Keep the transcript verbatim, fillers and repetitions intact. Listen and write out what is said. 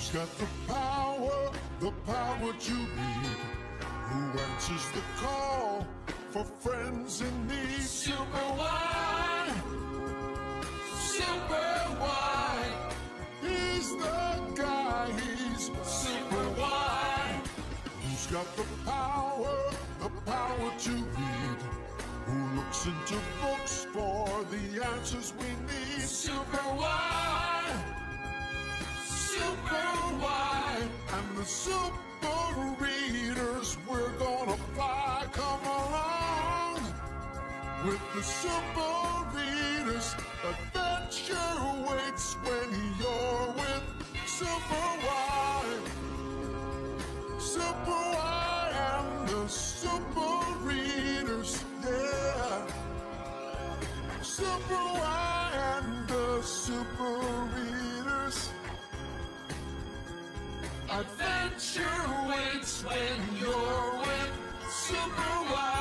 Who's got the power, the power to lead? Who answers the call for friends in need? Super wide, super wide. He's the guy, he's super wide. Who's got the power, the power to lead? Who looks into books for the answers we need? Super wide, super wide. And the super readers, we're gonna fly. Come along with the super readers. Adventure waits when you're with Super Wide. Super Wide and the super readers, yeah. Super Wide and the super readers. Adventure waits when you're with Super Wide.